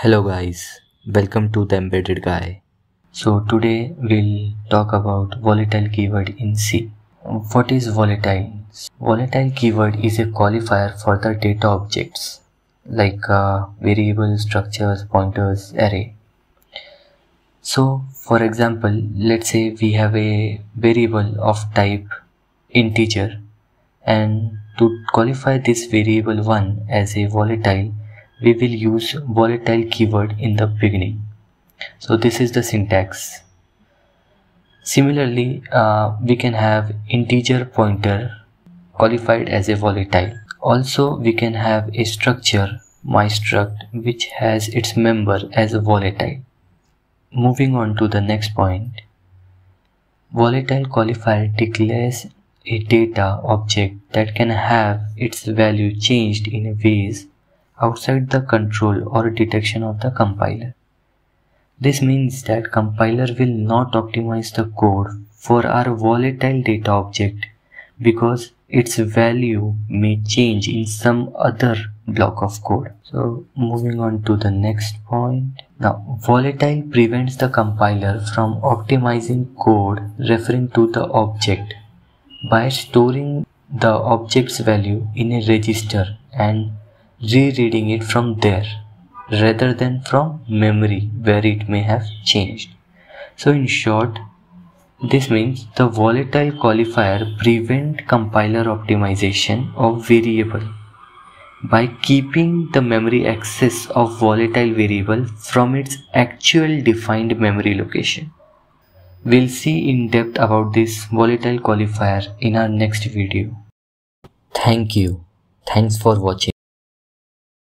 Hello guys, welcome to the Embedded Guy. So today we'll talk about volatile keyword in C. What is volatile? Volatile keyword is a qualifier for the data objects like variables, structures, pointers, array. So for example, let's say we have a variable of type integer, and to qualify this variable 1 as a volatile, we will use volatile keyword in the beginning. So this is the syntax. Similarly, we can have integer pointer qualified as a volatile. Also, we can have a structure myStruct which has its member as a volatile. Moving on to the next point, volatile qualifier declares a data object that can have its value changed in ways outside the control or detection of the compiler. This means that compiler will not optimize the code for our volatile data object because its value may change in some other block of code. So moving on to the next point. Now, volatile prevents the compiler from optimizing code referring to the object by storing the object's value in a register and rereading it from there rather than from memory where it may have changed. So in short, this means the volatile qualifier prevents compiler optimization of variable by keeping the memory access of volatile variable from its actual defined memory location. We'll see in depth about this volatile qualifier in our next video. Thank you. Thanks for watching.